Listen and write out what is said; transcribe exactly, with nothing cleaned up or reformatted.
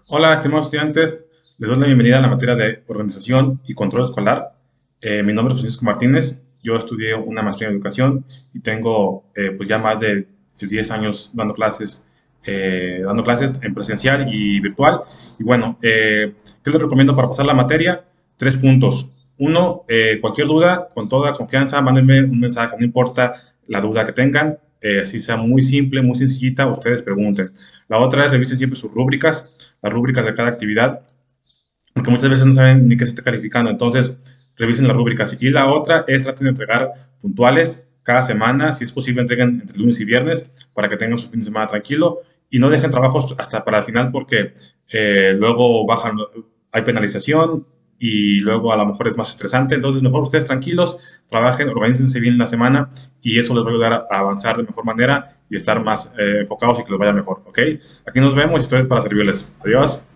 Hola, estimados estudiantes. Les doy la bienvenida a la materia de organización y control escolar. Eh, mi nombre es Francisco Martínez. Yo estudié una maestría en educación y tengo eh, pues ya más de diez años dando clases, eh, dando clases en presencial y virtual. Y bueno, eh, ¿qué les recomiendo para pasar la materia? Tres puntos. Uno, eh, cualquier duda, con toda confianza, mándenme un mensaje, no importa la duda que tengan, eh, así sea muy simple, muy sencillita, ustedes pregunten. La otra es revisen siempre sus rúbricas, las rúbricas de cada actividad, porque muchas veces no saben ni qué se está calificando, entonces revisen las rúbricas. Y la otra es traten de entregar puntuales cada semana, si es posible entreguen entre lunes y viernes para que tengan su fin de semana tranquilo y no dejen trabajos hasta para el final porque eh, luego bajan, hay penalización y luego a lo mejor es más estresante, entonces mejor ustedes tranquilos, trabajen, organícense bien la semana y eso les va a ayudar a avanzar de mejor manera y estar más eh, enfocados y que les vaya mejor, ¿ok? Aquí nos vemos y estoy para servirles. Adiós.